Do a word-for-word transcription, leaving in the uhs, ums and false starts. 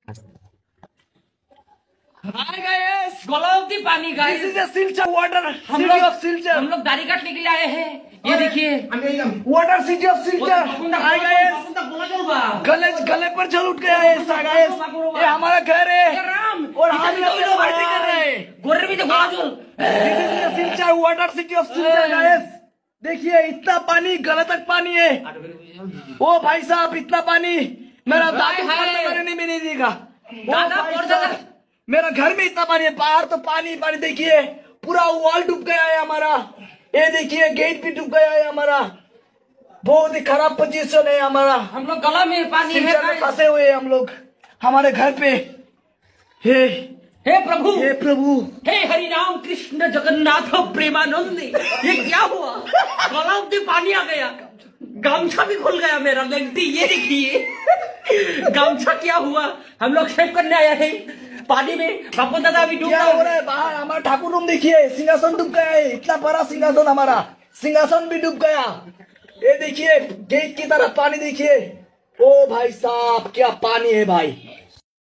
हाय guys, गोलावती पानी guys, this is a Silchar water, हम सिटी लोग ऑफ सिलचर। हम लोग दाढ़ी काटने के लिए आए हैं। ये देखिए water city of Silchar. Hi guys, गले गले पर जल उठ गया है इसका गाइस। ये हमारा घर है राम और हम यहाँ पे पार्टी कर रहे हैं। गोरे भी देखो जल। This is a Silchar water city of Silchar guys. देखिए इतना पानी, गले तक पानी है। ओ भाई साहब, इतना पानी मेरा दादू मरने में नहीं देगा। दादा मेरा घर में इतना पानी है, बाहर तो पानी पानी। देखिए पूरा वॉल डूब गया है हमारा। ये देखिए गेट भी डूब गया है हमारा। बहुत ही खराब पोजीशन है हमारा। हम लोग गला में पानी सिलचर में फंसे हुए हैं हम लोग हमारे घर पे। हे हे प्रभु, हे प्रभु, हे हरि राम कृष्ण जगन्नाथ प्रेमानंद। ये क्या हुआ? गोलावती पानी आ गया, गामछा भी खुल गया मेरा लगती। ये देखिए गामछा क्या हुआ। हम लोग शेव करने आए हैं पानी में। बापू दादा भी डूब क्या हो रहा है बाहर? हमारा ठाकुर रूम देखिए, सिंहासन डूब गया है। इतना बड़ा सिंहासन, हमारा सिंहासन भी डूब गया। ये देखिए गेट की तरफ पानी देखिए। ओ भाई साहब, क्या पानी है भाई।